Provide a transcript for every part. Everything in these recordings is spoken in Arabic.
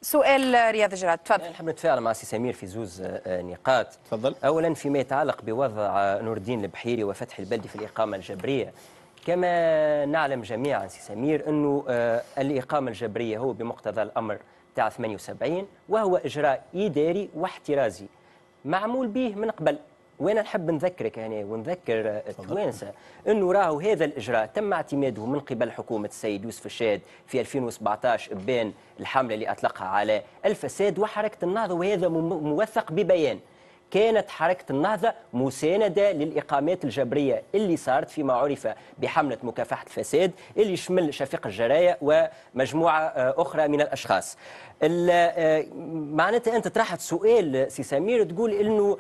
سؤال رياض جراد، تفضل. نحب نتفاعل مع سي سمير في زوز نقاط. تفضل. اولا فيما يتعلق بوضع نور الدين البحيري وفتح البلدي في الاقامه الجبريه، كما نعلم جميعا سي سمير انه الاقامه الجبريه هو بمقتضى الامر تاع 78 وهو اجراء اداري واحترازي معمول به من قبل. وانا نحب نذكرك هنا ونذكر التوانسه انه راهو هذا الاجراء تم اعتماده من قبل حكومه السيد يوسف الشاد في 2017 ابان الحمله اللي اطلقها على الفساد وحركه النهضه، وهذا موثق ببيان. كانت حركه النهضه مسانده للاقامات الجبريه اللي صارت فيما عرف بحمله مكافحه الفساد اللي يشمل شفيق الجرايه ومجموعه اخرى من الاشخاص. معناتها انت طرحت سؤال سي سمير تقول انه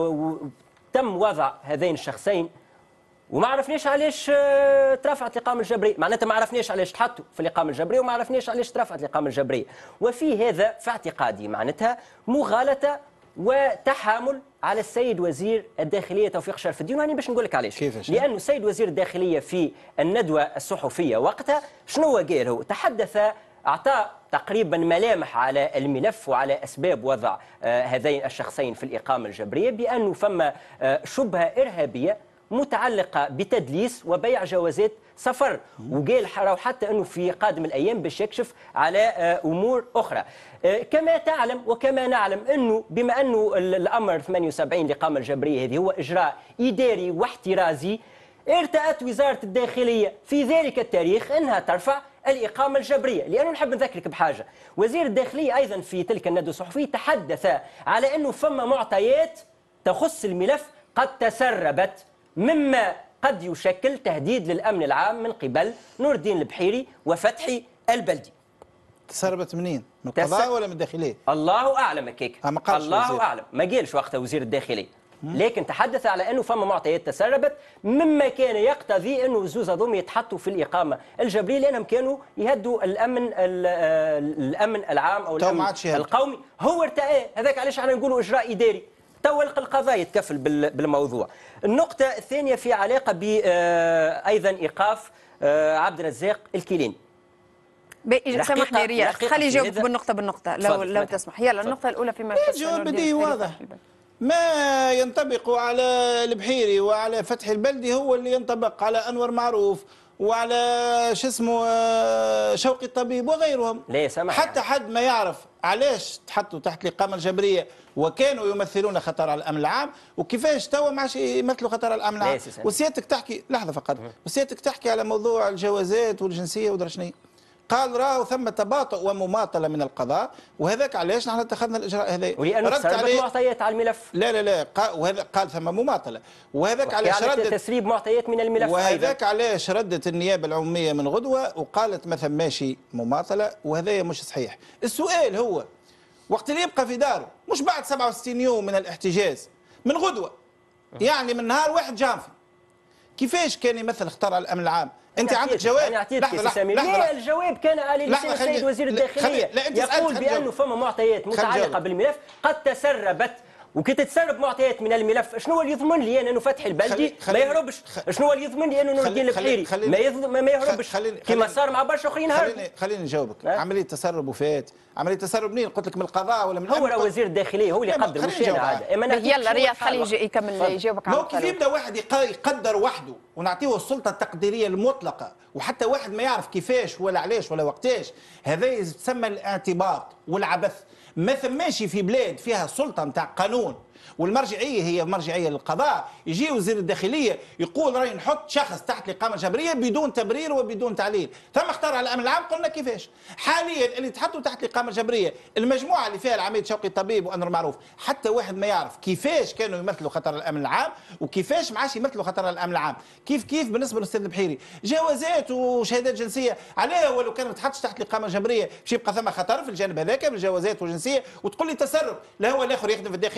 تم وضع هذين الشخصين وما عرفناش علاش ترفعت الإقامة الجبرية، معناتها ما عرفناش علاش تحطوا في الإقامة الجبرية وما عرفناش علاش ترفعت الإقامة الجبرية. وفي هذا في اعتقادي معناتها مغالطة وتحامل على السيد وزير الداخلية توفيق شرف الدين، وأنا باش نقول لك علاش. كيفاش؟ لأنه السيد وزير الداخلية في الندوة الصحفية وقتها شنو قال؟ هو تحدث أعطى تقريبا ملامح على الملف وعلى أسباب وضع هذين الشخصين في الإقامة الجبرية بأنه فما شبهة إرهابية متعلقة بتدليس وبيع جوازات سفر، وقال حتى أنه في قادم الأيام باش يكشف على أمور أخرى. كما تعلم وكما نعلم أنه بما أنه الأمر 78 الإقامة الجبرية هذه هو إجراء إداري واحترازي، ارتأت وزارة الداخلية في ذلك التاريخ أنها ترفع الإقامة الجبرية. لأنه نحب نذكرك بحاجة، وزير الداخلية أيضا في تلك الندوة الصحفية تحدث على أنه فما معطيات تخص الملف قد تسربت مما قد يشكل تهديد للأمن العام من قبل نور الدين البحيري وفتحي البلدي. تسربت منين؟ من القضاء ولا من الداخلية؟ الله أعلم كيك. الله أعلم، ما قالش وقتها وزير الداخلية، لكن تحدث على أنه فما معطيات تسربت مما كان يقتضي أنه الزوز هذوما يتحطوا في الإقامة الجبرية لأنهم كانوا يهدوا الأمن العام أو الأمن القومي. هو ارتأى هذاك، علاش احنا نقولوا إجراء إداري. تو القضاء يتكفل بالموضوع. النقطة الثانية في علاقة ب أيضا إيقاف عبد الرزاق الكيلاني. سامحني رياض، خلي يجاوبك بالنقطة لو تسمح. يلا النقطة الأولى فيما يخص الجواب بديهي واضح. ما ينطبق على البحيري وعلى فتحي البلدي هو اللي ينطبق على أنور معروف وعلى شو اسمه شوقي الطبيب وغيرهم. ليه سامح؟ حتى حد ما يعرف علاش تحطوا تحت الإقامة الجبرية وكانوا يمثلون خطر على الأمن العام وكيفاش توا ما عادش يمثلوا خطر على الأمن العام. وسيادتك تحكي لحظة فقط، وسيادتك تحكي على موضوع الجوازات والجنسية ودرشنية. قال راهو ثم تباطؤ ومماطله من القضاء، وهذاك علاش نحن اتخذنا الاجراء هذا. ولانه تسربت معطيات على الملف. لا وهذا قال ثم مماطله، وهذاك علاش ردت تسريب معطيات من الملف. وهذاك علاش ردت النيابه العموميه من غدوه وقالت ما ثماشي مماطله، وهذا مش صحيح. السؤال هو وقت اللي يبقى في داره مش بعد 67 يوم من الاحتجاز من غدوه، يعني من نهار واحد جانفي، كيفاش كان يمثل خطر على الامن العام؟ انت عندك جواب؟ لحظه الجواب كان على لسان السيد وزير الداخليه يقول بانه فما معطيات متعلقه بالملف قد تسربت، وكي تتسرب معطيات من الملف شنو اللي يضمن لي انا انه فتحي البلدي ما يهربش؟ شنو اللي يضمن لي انه نور الدين البحيري ما يهربش كما صار مع برشا اخرين هربوا؟ خليني نجاوبك. عمليه تسرب وفات، عمليه تسرب منين؟ قلت لك من القضاء ولا من هو وزير الداخليه هو اللي يقدر مش انا عاد. يلا رياض خليه يكمل يجاوبك على كيف يبدا واحد يقدر وحده ونعطيه السلطه التقديريه المطلقه وحتى واحد ما يعرف كيفاش ولا علاش ولا وقتاش؟ هذا يسمى الاعتباط والعبث. ما ثماش في بلاد فيها سلطه نتاع قانون والمرجعيه هي مرجعيه للقضاء، يجي وزير الداخليه يقول راي نحط شخص تحت الاقامه الجبريه بدون تبرير وبدون تعليل، ثم اختار على الامن العام. قلنا كيفاش؟ حاليا اللي تحطوا تحت الاقامه الجبريه المجموعه اللي فيها العميد شوقي الطبيب وانور معروف، حتى واحد ما يعرف كيفاش كانوا يمثلوا خطر الامن العام وكيفاش ما عادش يمثلوا خطر الامن العام. كيف بالنسبه للاستاذ البحيري جوازات وشهادات جنسيه، عليه ولو كان ما تحطش تحت الاقامه الجبريه باش يبقى ثم خطر في الجانب هذاك بالجوازات والجنسيه، وتقول لي تسرب؟ لا هو الاخر يخدم في الداخليه الاخر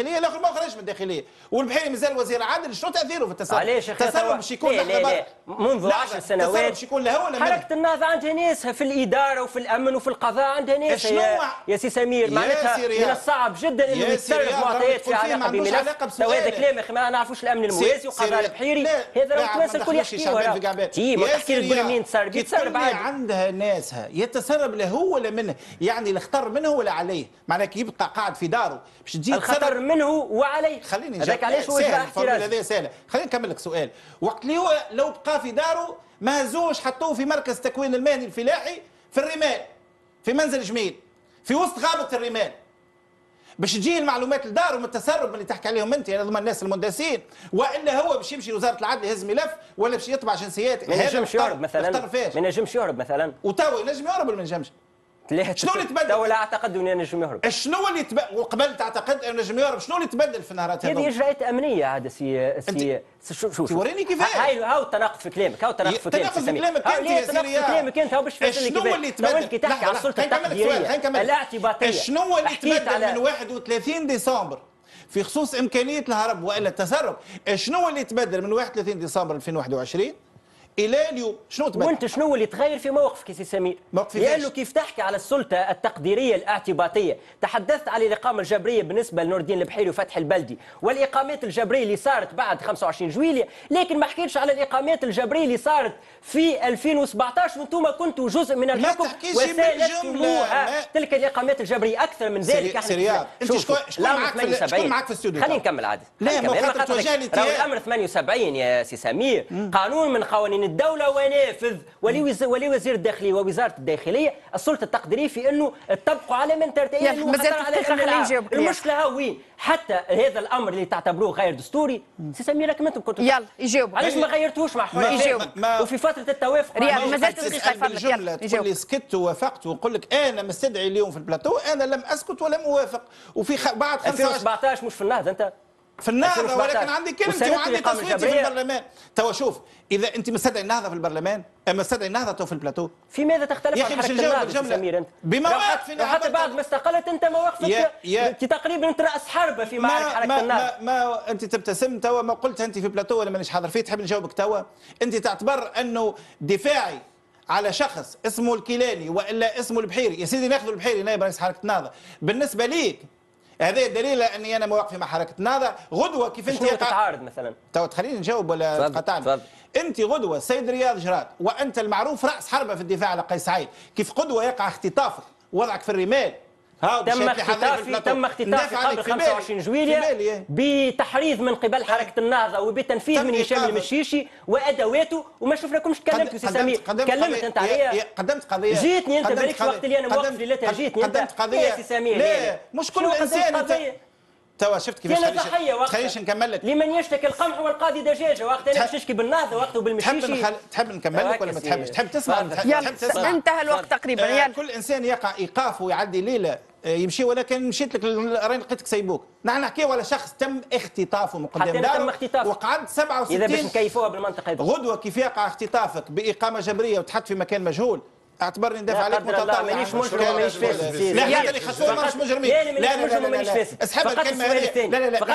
ما خرجش من الداخليه، والبحيري مازال وزير عادل، شنو تاثيره في التسرب؟ علاش التسرب باش يكون لا منذ 10 سنوات التسرب باش يكون له ولا حركه النهضه عندها ناسها في الاداره وفي الامن وفي القضاء، عندها ناس يا سي سمير. معناتها من الصعب جدا انه يتصرف معطيات في علاقه بملف. هذا كلام ما نعرفوش الامن الموازي وقضاء البحيري، هذا راه التوانسه الكل يحكيوها. ما تحكي لي تقول منين تسرب؟ يتسرب عادي. عندها ناسها يتسرب له هو ولا منه، يعني الخطر منه ولا عليه، معناها كي يبقى قاعد في داره باش تجي الخطر منه وعليه. خليني هذاك علاش هو جا احتراز. هذا سهله. خليني نكمل لك سؤال. وقت اللي هو لو بقى في داره ما هزوش حطوه في مركز التكوين المهني الفلاحي في الرمال، في منزل جميل في وسط غابه الرمال، باش تجي المعلومات لدارهم التسرب اللي تحكي عليهم انت، انا ضمن الناس المندسين، والا هو باش يمشي لوزاره العدل يهز ملف ولا باش يطبع جنسيات. ما ينجمش يهرب مثلا، ما ينجمش يهرب مثلا، وتوا ينجم يهرب ولا ما ينجمش؟ شنو اللي تبدل؟ تو لا اعتقد انه ينجم يهرب. شنو اللي تبدل؟ وقبل تعتقد انه ينجم يهرب، شنو اللي تبدل في النهارات هذو؟ هذه اجراءات امنيه عاد شوف توريني كيفاش. هاو التناقض في كلامك، هاو التناقض في كلامك. التناقض في كلامك انت يا سيدي. في كلامك انت، هاو باش تفسر لي شنو اللي تبدل؟ انت تحكي على السلطه التقديريه الاعتباطيه. شنو اللي تبدل من 31 ديسمبر في خصوص امكانيه الهرب والا التسرب؟ شنو اللي تبدل من 31 ديسمبر 2021 الى اليوم؟ شنو تبدل؟ وانت شنو اللي تغير في موقفك يا سي سمير؟ لانه كيف تحكي على السلطه التقديريه الاعتباطيه، تحدثت على الاقامه الجبريه بالنسبه لنور الدين البحيري وفتحي البلدي، والاقامات الجبريه اللي صارت بعد 25 جويلية، لكن ما حكيتش على الاقامات الجبريه اللي صارت في 2017 وانتم كنتوا جزء من الحكم وسالتموها. تلك الاقامات الجبريه اكثر من ذلك. سرياب انت شكون معك في الاستوديو؟ خلينا نكمل عاد. لا ما خاطر توجه لي الامر 78 يا سي سمير، قانون من قوانين الدولة ونافذ ولي وزير الداخلية ووزارة الداخلية السلطة التقديرية في أنه اتفقوا على من ترتيب المشكلة وين؟ حتى هذا الأمر اللي تعتبروه غير دستوري سي سمير راكم أنتم كنتوا يلا يجاوبوا. علاش ما غيرتوش مع حرية وفي فترة التوافق؟ رياض مازال دقيقة يفضلك. يلا تقول لي سكت ووافقت ونقول لك أنا مستدعي اليوم في البلاتو أنا لم أسكت ولم أوافق، وفي بعد 2017 مش في النهضة أنت في النهضه، ولكن عندي كلمتي وعندي تصويتي في البرلمان. توا شوف، اذا انت مستدعي النهضه في البرلمان مستدعي النهضه تو في البلاتو، في ماذا تختلف عن حركه النهضه سمير انت؟ بمواقف حتى بعد ما استقلت انت مواقفك انت تقريبا انت راس حربه في معركه حركه النهضه. ما انت تبتسم توا، ما قلت انت في بلاتو ولا مانيش حاضر فيه، تحب نجاوبك توا؟ انت تعتبر انه دفاعي على شخص اسمه الكيلاني والا اسمه البحيري، يا سيدي ناخذ البحيري نائب رئيس حركه النهضه، بالنسبه ليك هذا دليل اني انا موقفي مع حركه النهضه. غدوه كيف انت تتعارض مثلا؟ تو تخليني نجاوب ولا تقاطعني؟ انت غدوه السيد رياض جراد وانت المعروف راس حربه في الدفاع على قيس سعيد، كيف غدوه يقع اختطافك وضعك في الرمال تم اختطافي قبل 25 جويلية بتحريض من قبل حركة النهضة وبتنفيذ من هشام المشيشي وادواته، وما شفناكمش تكلمت سي سمير. تكلمت انت عليا، قدمت قضيه، جيتني انت بالك وقت اللي انا موقف ليلتها جيتني انت قدمت قضيه سي سمير. لا مش كل انسان توا شفت كيفاش خلينيش نكمل لك. لمن يشتكي القمح والقاضي دجاجه، وقت انا باش نشكي بالنهضه وقته بالمشيشي. تحب نكمل لك ولا ما تحبش؟ تحب تسمع؟ تحب تسمع؟ انتهى الوقت تقريبا. يلا كل انسان يقع ايقاف ويعدي ليله يمشي، ولكن مشيت لك راني لقيتك سيبوك. نحن نحكيو على شخص تم اختطافه من قدام داره وقعد 67 اذا باش نكيفوها بالمنطقه هذه. غدوه كيف يقع اختطافك باقامه جبريه وتحط في مكان مجهول، اعتبرني ندافع عليك متطوع. مانيش مجرم ومانيش فاسد. لا حتى اللي خطوه ماهوش مجرمين. لا مجرم ومانيش فاسد. اسحب الكلمه هذه.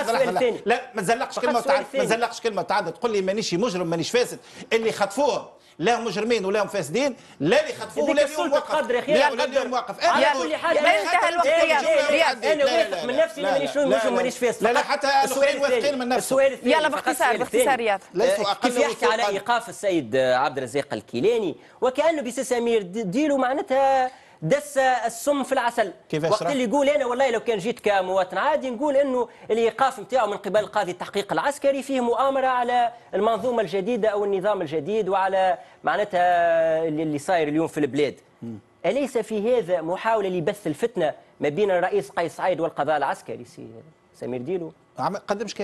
لا ما تزلقش كلمه وتعدى، ما تزلقش كلمه وتعدى تقول لي مانيش مجرم مانيش فاسد. اللي خطفوهم لا مجرمين ولا فاسدين، لا اللي خطفوه ولا اليوم موقف، لا اليوم موقف. على كل حال انتهى الوقت. رياض انا واثق من نفسي مانيش مجرم مانيش فاسد. لا حتى الاخرين واثقين من نفسهم. السؤال الثاني يلا باختصار رياض. كيف يحكي على ايقاف السيد عبد الرزاق الكيلاني وكانه بسي سمير ديروا معناتها دس السم في العسل. وقت اللي يقول انا والله لو كان جيت كمواطن عادي نقول انه الايقاف نتاعو من قبل قاضي التحقيق العسكري فيه مؤامره على المنظومه الجديده او النظام الجديد وعلى معناتها اللي صاير اليوم في البلاد. اليس في هذا محاوله لبث الفتنه ما بين الرئيس قيس سعيد والقضاء العسكري سي سمير ديلو؟ قدم شكايه.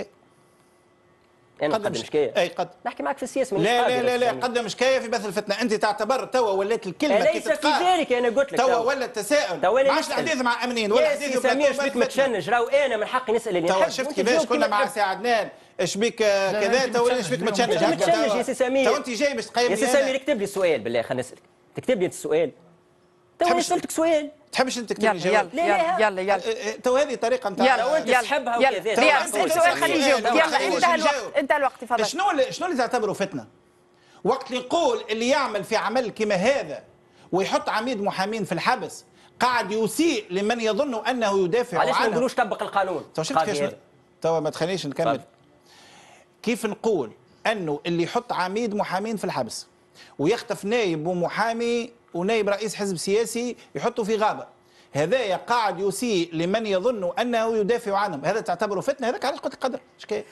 انا قدم شكايه. اي قد نحكي معك في السياسه. لا قدم شكايه في بث الفتنه. انت تعتبر توا ولات الكلمه كي تتقال. ليس في ذلك انا قلت لك توا ولا التساؤل ما عادش الحديث مع امنين ولا حديث سمير شبيك متشنج راهو انا من حقي نسال اللي نحب. شفت كيفاش كنا مع سي عدنان شبيك كذا توا شبيك متشنج. متشنج يا سي سمير. تو انت جاي باش تقيمني يا سي سمير اكتب لي السؤال بالله خلينا نسالك. تكتب لي انت السؤال تو سألتك سؤال. تحبش انت تكتب لي جواب؟ يلا تو هذه طريقه نتاع يلا انت تسحبها وكذا. اسال سؤال خليه يجاوب. يلا انتهى الوقت تفضل. شنو اللي تعتبره فتنه؟ وقت اللي نقول اللي يعمل في عمل كما هذا ويحط عميد محامين في الحبس قاعد يسيء لمن يظن انه يدافع عنه. علاش ما نقولوش طبق القانون؟ تو ما تخلينيش نكمل. كيف نقول انه اللي يحط عميد محامين في الحبس ويخطف نائب ومحامي ونائب رئيس حزب سياسي يحطه في غابه، هذايا قاعد يسيء لمن يظن انه يدافع عنهم، هذا تعتبره فتنه؟ هذاك علاش قلت لك قدر.